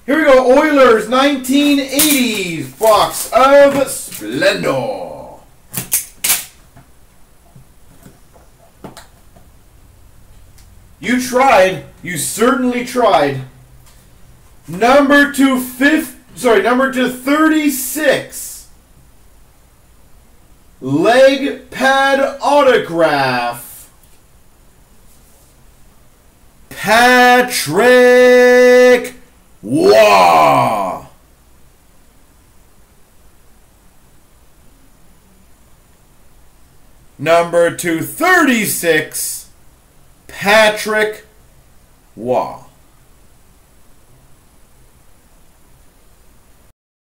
Here we go, Oilers 1980's box of Splendor. You tried. You certainly tried. Number to 36. Leg pad autograph. Patrick Waugh. Number 236, Patrick Waugh.